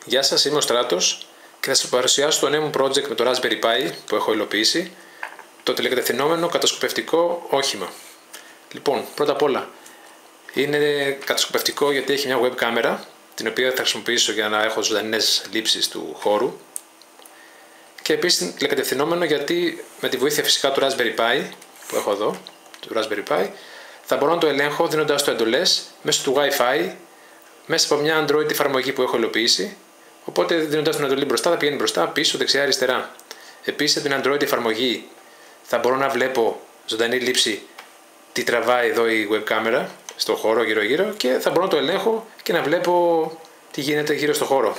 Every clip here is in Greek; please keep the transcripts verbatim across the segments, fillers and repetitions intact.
Γεια σας, είμαι ο Στράτος και θα σας παρουσιάσω το νέο μου project με το Raspberry Pi που έχω υλοποιήσει, το τηλεκατευθυνόμενο κατασκοπευτικό όχημα. Λοιπόν, πρώτα απ' όλα, είναι κατασκοπευτικό γιατί έχει μια web κάμερα, την οποία θα χρησιμοποιήσω για να έχω ζωντανές λήψεις του χώρου, και επίσης τηλεκατευθυνόμενο γιατί με τη βοήθεια φυσικά του Raspberry Pi που έχω εδώ, του Raspberry Pi, θα μπορώ να το ελέγχω δίνοντας το εντολές μέσω του Wi-Fi, μέσα από μια Android εφαρμογή που έχω υλοποιήσει. Οπότε δίνοντας την εντολή μπροστά θα πηγαίνει μπροστά, πίσω, δεξιά, αριστερά. Επίσης από την Android εφαρμογή θα μπορώ να βλέπω ζωντανή λήψη τι τραβάει εδώ η web κάμερα στον χώρο γύρω γύρω και θα μπορώ να το ελέγχω και να βλέπω τι γίνεται γύρω στο χώρο.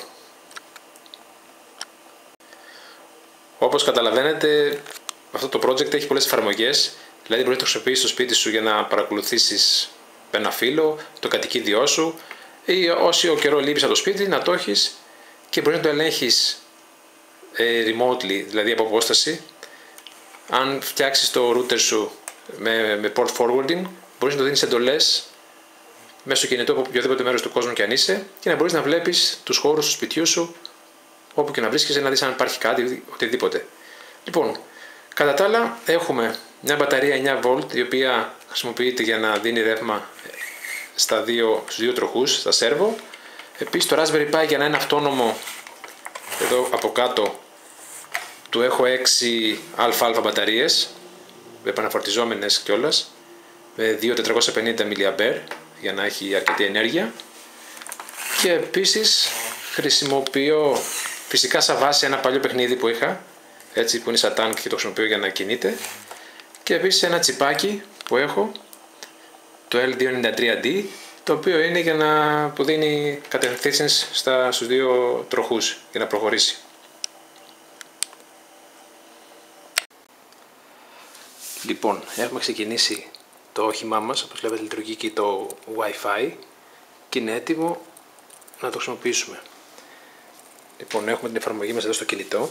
Όπως καταλαβαίνετε, αυτό το project έχει πολλές εφαρμογές, δηλαδή μπορείς να το χρησιμοποιήσεις στο σπίτι σου για να παρακολουθήσεις ένα φύλλο, το κατοικίδιό σου, ή όσο καιρό λείπεις από το σπίτι να το έχεις και μπορείς να το ελέγχεις ε, remotely, δηλαδή από απόσταση. Αν φτιάξεις το router σου με, με port forwarding, μπορείς να το δίνεις εντολές μέσω κινητού από οποιοδήποτε μέρος του κόσμου και αν είσαι, και να μπορείς να βλέπεις τους χώρους του σπιτιού σου όπου και να βρίσκεσαι, να δεις αν υπάρχει κάτι, οτιδήποτε. Λοιπόν, κατά τα άλλα έχουμε μια μπαταρία εννιά βολτ η οποία χρησιμοποιείται για να δίνει ρεύμα στα δύο, στους δύο τροχούς, στα σέρβο. Επίσης το Raspberry Pi για να είναι αυτόνομο, εδώ από κάτω του έχω έξι αλφα-αλφα μπαταρίες επαναφορτιζόμενες κιόλας με δύο χιλιάδες τετρακόσια πενήντα μιλιαμπέρ για να έχει αρκετή ενέργεια, και επίσης χρησιμοποιώ φυσικά σαν βάση ένα παλιό παιχνίδι που είχα, έτσι, που είναι σαν τάγκ και το χρησιμοποιώ για να κινείται, και επίσης ένα τσιπάκι που έχω, το L διακόσια ενενήντα τρία D, το οποίο είναι για να που δίνει κατευθύνσεις στα, στους δύο τροχούς για να προχωρήσει. Λοιπόν, έχουμε ξεκινήσει το όχημά μας, όπως βλέπετε λειτουργεί και το Wi-Fi και είναι έτοιμο να το χρησιμοποιήσουμε. Λοιπόν, έχουμε την εφαρμογή μας εδώ στο κινητό.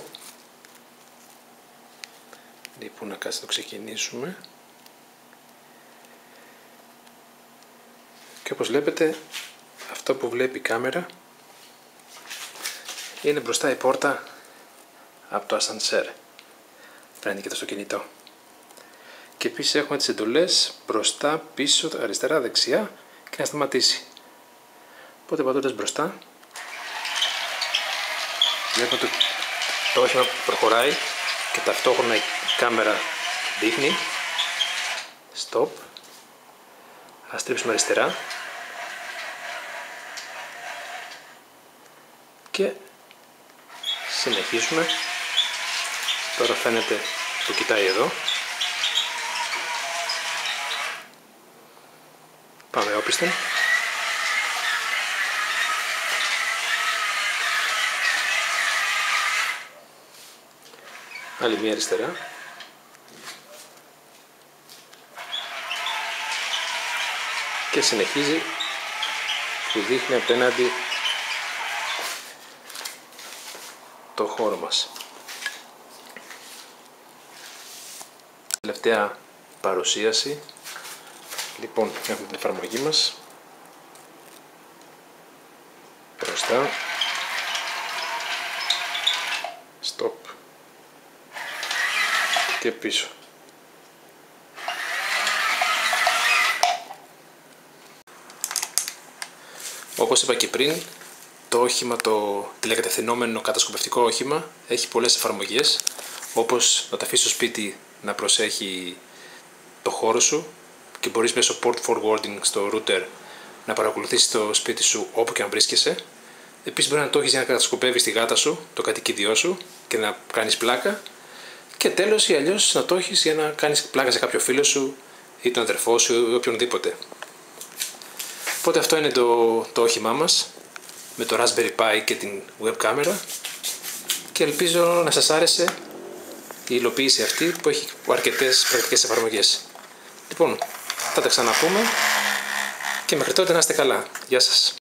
Λοιπόν, να κάτσει να το ξεκινήσουμε. Και όπως βλέπετε, αυτό που βλέπει η κάμερα είναι μπροστά η πόρτα από το ασανσέρ. Φαίνεται και το στο κινητό. Και επίσης έχουμε τις εντολές μπροστά, πίσω, αριστερά, δεξιά και να σταματήσει. Οπότε πατώντας μπροστά, βλέπουμε το, το όχημα προχωράει και ταυτόχρονα η κάμερα δείχνει stop. Ας στρίψουμε αριστερά και συνεχίσουμε. Τώρα φαίνεται το κοιτάει εδώ. Πάμε όπισθεν. Άλλη μία αριστερά. Και συνεχίζει, που δείχνει απέναντι το χώρο μας. Τελευταία παρουσίαση. Λοιπόν, έχουμε την εφαρμογή μας μπροστά, stop και πίσω. Όπως είπα και πριν, το όχημα, το τηλεκατευθυνόμενο κατασκοπευτικό όχημα, έχει πολλές εφαρμογές, όπως να τα αφήσεις στο σπίτι να προσέχει το χώρο σου και μπορείς μέσω port forwarding στο router να παρακολουθήσεις το σπίτι σου όπου και αν βρίσκεσαι. Επίσης μπορεί να το έχεις για να κατασκοπεύεις τη γάτα σου, το κατοικίδιό σου και να κάνεις πλάκα, και τέλος ή αλλιώς να το έχεις για να κάνεις πλάκα σε κάποιο φίλο σου ή τον αδερφό σου ή οποιονδήποτε. Οπότε αυτό είναι το, το όχημά μας με το Raspberry Pi και την web κάμερα, και ελπίζω να σας άρεσε η υλοποίηση αυτή που έχει αρκετές πρακτικές εφαρμογές. Λοιπόν, θα τα ξαναπούμε και μέχρι τότε να είστε καλά. Γεια σας.